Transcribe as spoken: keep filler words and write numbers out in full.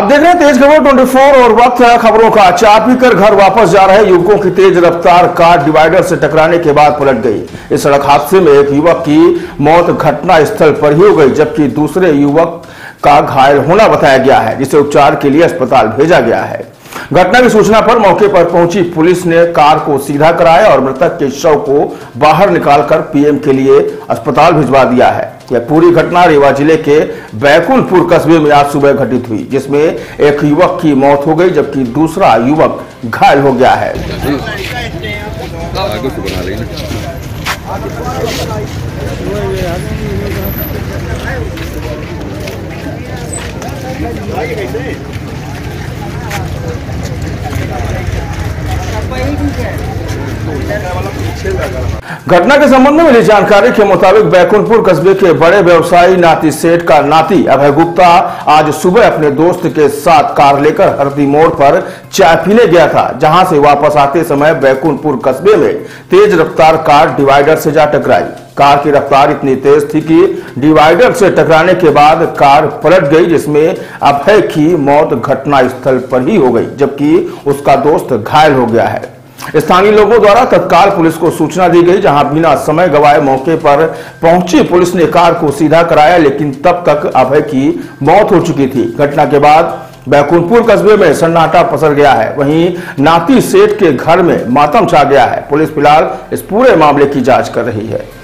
आप देख रहे हैं तेज खबर चौबीस और वक्त है खबरों का। चाय पीकर घर वापस जा रहे युवकों की तेज रफ्तार कार डिवाइडर से टकराने के बाद पलट गई। इस सड़क हादसे में एक युवक की मौत घटना स्थल पर ही हो गई, जबकि दूसरे युवक का घायल होना बताया गया है, जिसे उपचार के लिए अस्पताल भेजा गया है। घटना की सूचना पर मौके पर पहुंची पुलिस ने कार को सीधा कराया और मृतक के शव को बाहर निकालकर पीएम के लिए अस्पताल भिजवा दिया है। यह पूरी घटना रीवा जिले के बैकुंठपुर कस्बे में आज सुबह घटित हुई, जिसमें एक युवक की मौत हो गई जबकि दूसरा युवक घायल हो गया है। घटना के संबंध में मिली जानकारी के मुताबिक बैकुंठपुर कस्बे के बड़े व्यवसायी नाती सेठ का नाती अभय गुप्ता आज सुबह अपने दोस्त के साथ कार लेकर हरदी मोड़ पर चाय पीने गया था, जहां से वापस आते समय बैकुंठपुर कस्बे में तेज रफ्तार कार डिवाइडर से जा टकराई। कार की रफ्तार इतनी तेज थी कि डिवाइडर से टकराने के बाद कार पलट गई, जिसमें अभय की मौत घटना स्थल पर ही हो गई, जबकि उसका दोस्त घायल हो गया है। स्थानीय लोगों द्वारा तत्काल पुलिस को सूचना दी गई, जहां बिना समय गवाए मौके पर पहुंची पुलिस ने कार को सीधा कराया, लेकिन तब तक अभय की मौत हो चुकी थी। घटना के बाद बैकुंठपुर कस्बे में सन्नाटा पसर गया है। वहीं नाती सेठ के घर में मातम छा गया है। पुलिस फिलहाल इस पूरे मामले की जांच कर रही है।